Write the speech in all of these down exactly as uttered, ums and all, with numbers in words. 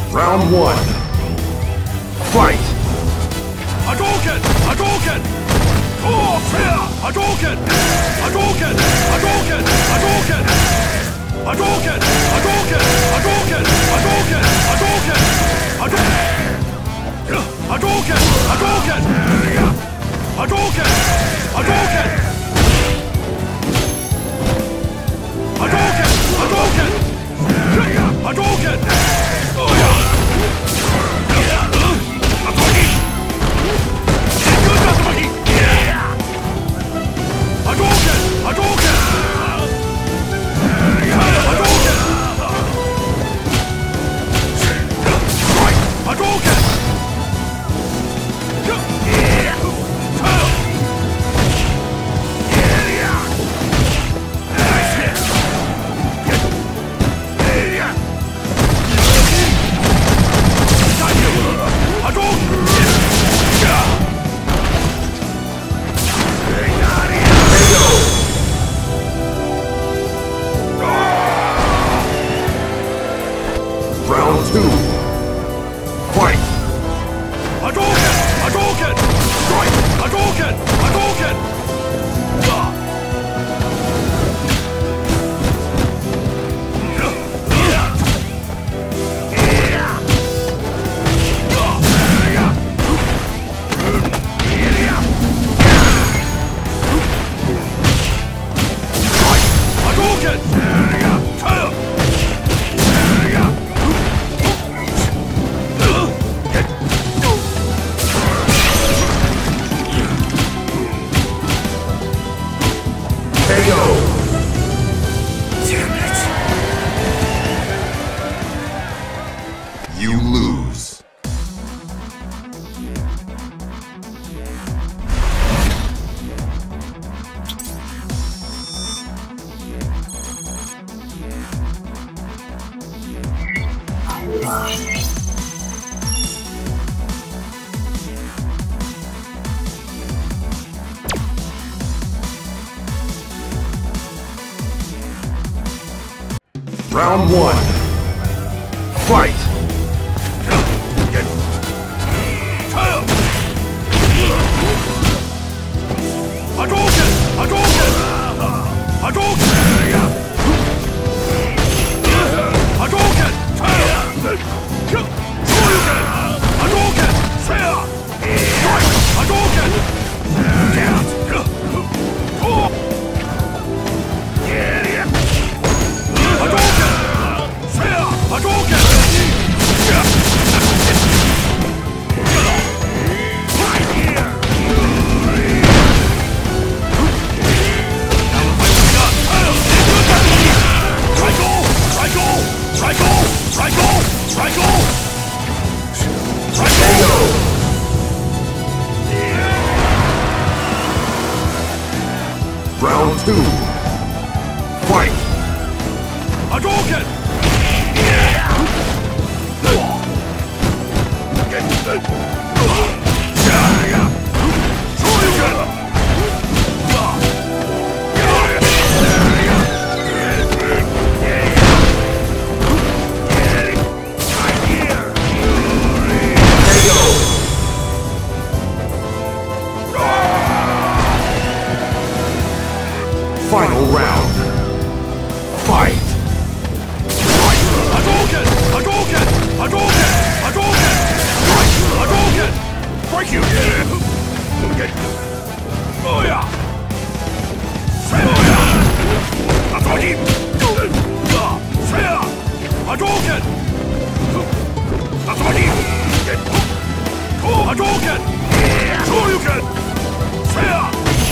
Round one. Fight! Hadouken! Hadouken! Oh, fair! Hadouken! Hadouken! Hadouken! Hadouken! Hadouken! Hadouken! Hadouken! Hadouken! Hadouken! Hadouken! Hadouken! Hadouken! Hadouken! Hadouken! Hadouken! Hadouken! Hadouken! Oh, yeah! Hadouken! Hadouken! Hadouken! Hadouken! Round two. Fight! Hadouken! Hadouken! Strike! Hadouken! Hadouken! You lose. Round one. Fight! Hadouken! Hadouken! Hadouken! Hadouken! Shoryuken! Hadouken! Fair! Strike! Hadouken! Hadouken! Fair! Hadouken! Round two. Fight! Hadouken! Final round. Fight! Hadouken! Hadouken! Hadouken! Hadouken! Strike! Hadouken! Break you! Oh yeah! Oh yeah! Hadouken! Fair! Hadouken! Hadouken! Oh, Hadouken! Shoryuken! Fair!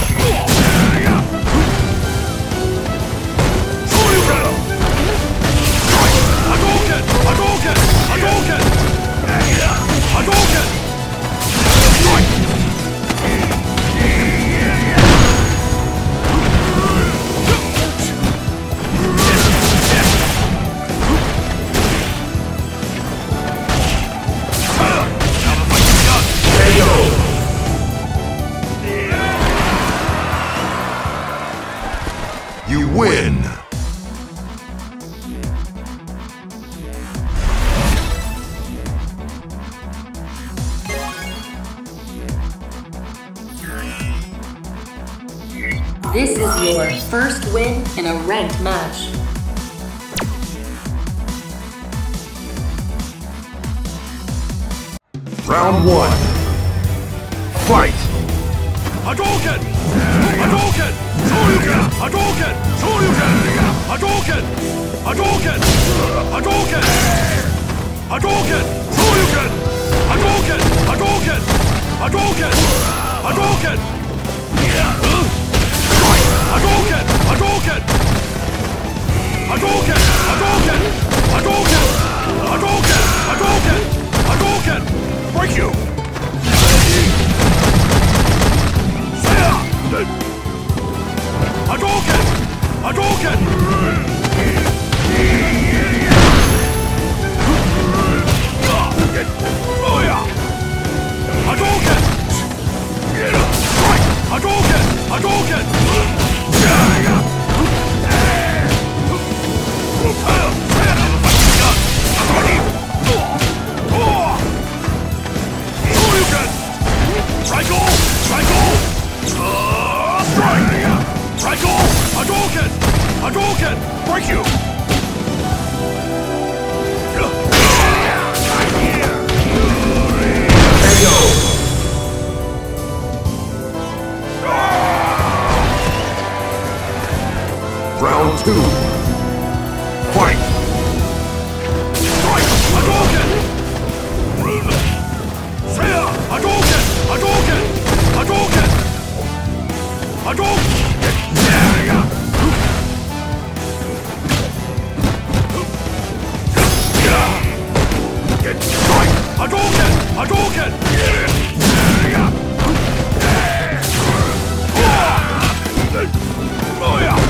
Hadouken! Hadouken! Hadouken! Hadouken! Strike! You win! This is your first win in a ranked match. Round one. Fight! Hadouken! Hadouken! Shoryuken! Hadouken! Shoryuken! Hadouken! Hadouken! Hadouken! Hadouken! Shoryuken! Hadouken! Hadouken! Hadouken! Hadouken! Hadouken! Hadouken! Hadouken! Hadouken! Hadouken! Hadouken! Hadouken! Hadouken! Break you! Hadouken! Hadouken! Oh yeah! Hadouken! Hadouken! Hadouken! Shoryuken! Triangle! Triangle! Strike! Triangle! Hadouken! Hadouken! Break you! Round two. Fight! Strike! Hadouken! Seiya! Hadouken! Hadouken! Hadouken! Hadouken! Strike! Hadouken! Hadouken! Oh yeah!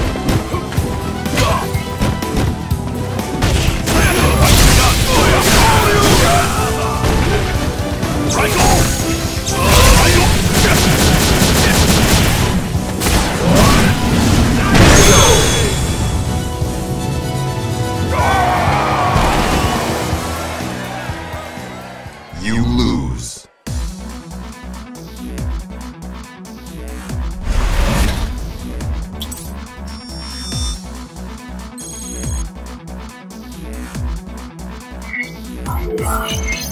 You lose. Wow.